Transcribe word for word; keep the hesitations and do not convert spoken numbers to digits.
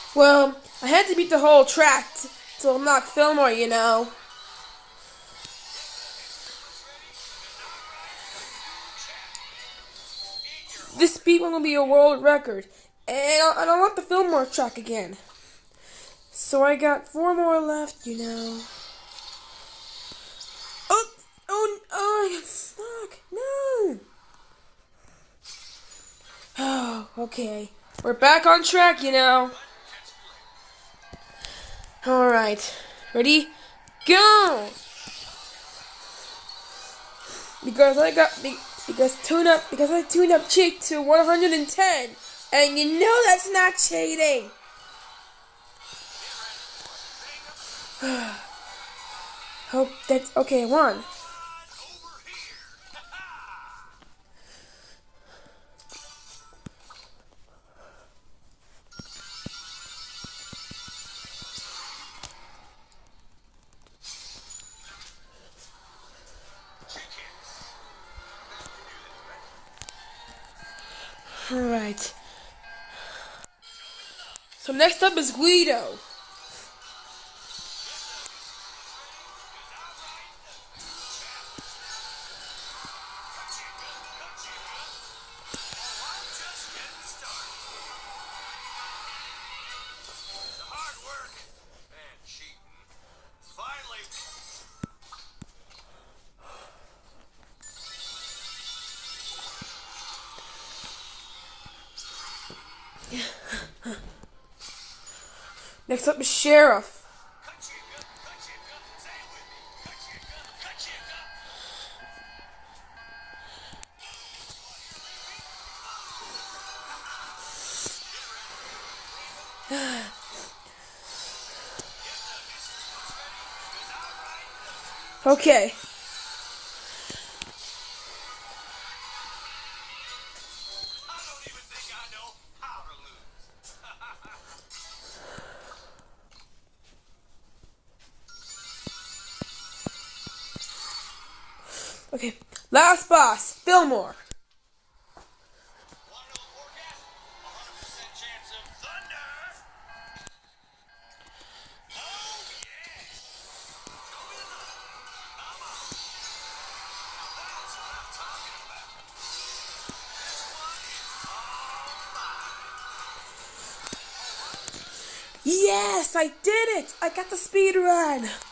Well, I had to beat the whole track t- to unlock Fillmore, you know. This speed one will be a world record, and I, and I want the Fillmore track again. So I got four more left, you know. Oh, oh, oh! I got stuck. No. Oh, okay. We're back on track, you know. All right, ready, go! Because I got the because tune up because I tuned up cheat to one hundred ten, and you know that's not cheating. Hope that's okay. One. All right. So next up is Guido. Next up is Sheriff. Okay. Okay. Last boss, Fillmore. Yes, I did it! I got the speed run!